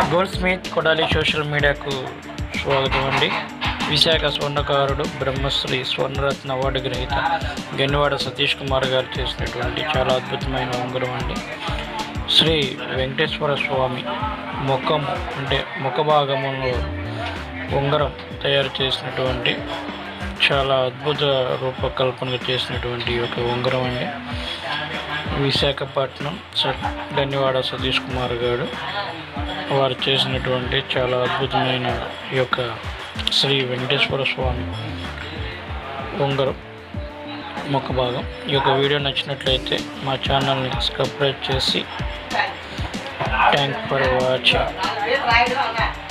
Gold Smith Kodali social మీడియాకు స్వాగతం అండి. విశాఖ స్వర్ణకారుడు బ్రహ్మశ్రీ స్వర్ణరత్న అవార్డు గ్రహీత గెన్నివాడ సతీష్ కుమార్ గారు చేసినటువంటి చాలా అద్భుతమైన ఉంగరం అండి. శ్రీ వెంకటేశ్వర స్వామి ముఖం అంటే ముఖ భాగంలో ఉంగరం తయారు చేసినటువంటి చాలా అద్భుత రూపకల్పన చేసినటువంటి ఒక ఉంగరం అండి. విశాఖపట్నం గెన్నివాడ సతీష్ కుమార్ గారు వారు చేసినటువంటి చాలా అద్భుతమైన ఈ యొక్క శ్రీ వెంకటేశ్వర స్వామి ఉంగరం ముఖ భాగం. ఈ యొక్క వీడియో నచ్చినట్లయితే మా ఛానల్ని సబ్స్క్రైబ్ చేసి థ్యాంక్ ఫర్ వాచింగ్.